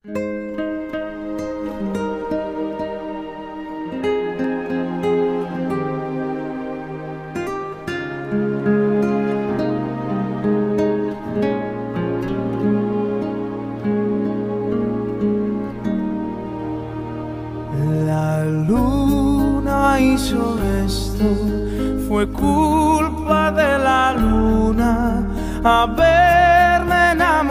La luna hizo esto, fue culpa de la luna haberme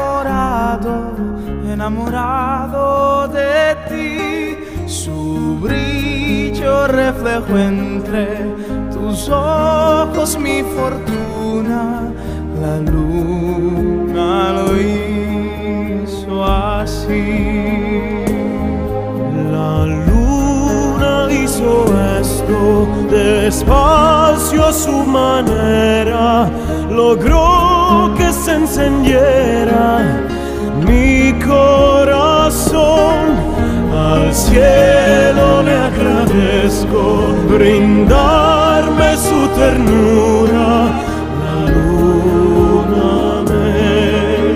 enamorado de ti. Su brillo reflejó entre tus ojos mi fortuna. La luna lo hizo así. La luna hizo esto despacio a su manera, logró que se encendiera mi corazón. Al cielo le agradezco brindarme su ternura. La luna me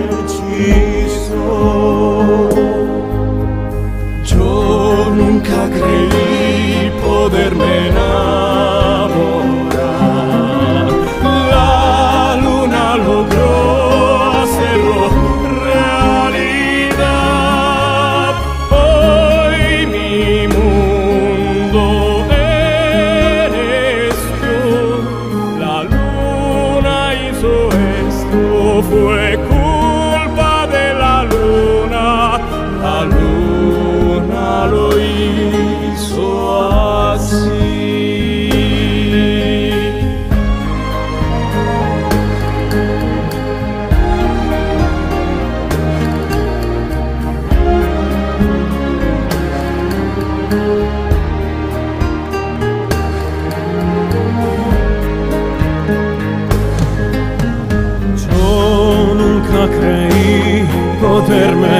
hechizó. Yo nunca creí poderme enamorar. La luna logró hacerlo realidad. Hoy mi mundo eres tú. La luna hizo esto, fue culpa de la luna. La luna lo hizo así. Yo nunca creí poderme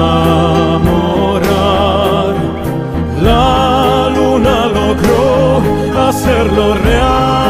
enamorar. La luna logró hacerlo real.